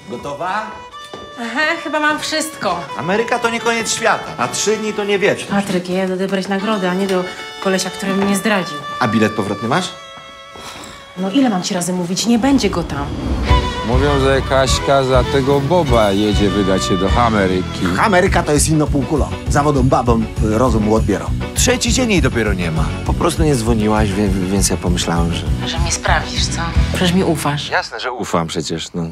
Gotowa? Aha, chyba mam wszystko. Ameryka to nie koniec świata, a 3 dni to nie wieczność. Patryk, ja jadę odebrać nagrodę, a nie do kolesia, który mnie zdradził. A bilet powrotny masz? No ile mam ci razy mówić? Nie będzie go tam. Mówią, że Kaśka za tego Boba jedzie wydać się do Ameryki. Ameryka to jest inna półkula. Zawodom babom rozum odbiera. 3 dzień jej dopiero nie ma. Po prostu nie dzwoniłaś, więc ja pomyślałem, że... Że mnie sprawdzisz, co? Przecież mi ufasz. Jasne, że ufam przecież, no.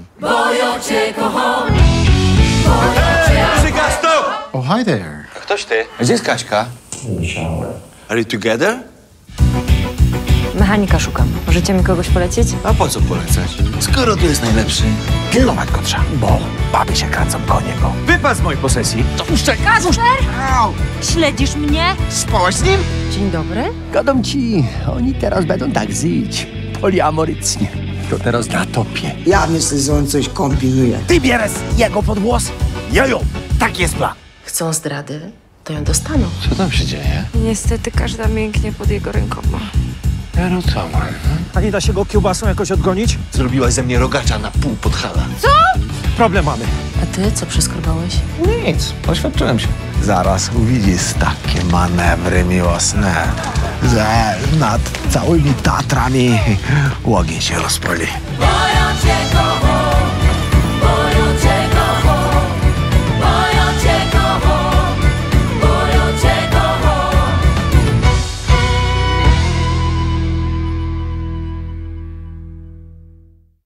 Przygasz to! Oh, hi there. Ktoś ty? A gdzie jest Kaśka? Are you together? Mechanika szukam. Możecie mi kogoś polecić? A po co polecać? Skoro tu jest najlepszy, pilnować go trzeba, bo baby się kręcą koło niego. Wypad z mojej posesji. Śledzisz mnie? Spałaś z nim? Dzień dobry. Gadam ci, oni teraz będą tak żyć. Poliamorycznie. To teraz na topie. Ja myślę, że on coś kombinuje. Ty bierzesz jego pod włos, ja ją. Tak jest plan. Chcą zdrady, to ją dostaną. Co tam się dzieje? Niestety każda mięknie pod jego rękoma. No co, man? A nie da się go kiełbasą jakoś odgonić? Zrobiłaś ze mnie rogacza na pół podhala. Problem mamy. A ty co przeskrobałeś? Nic, oświadczyłem się. Zaraz uwidzisz takie manewry miłosne, że nad całymi Tatrami ogień się rozpali. Boją cię kochać.